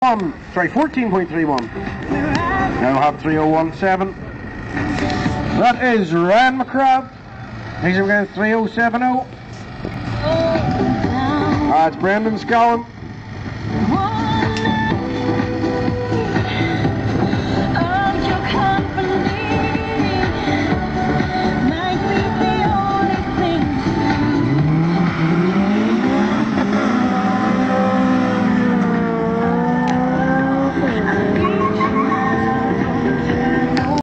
14.31. Now have 3017. That is Ryan McCrabbe. He's again 3070. That's Brendan Scullen.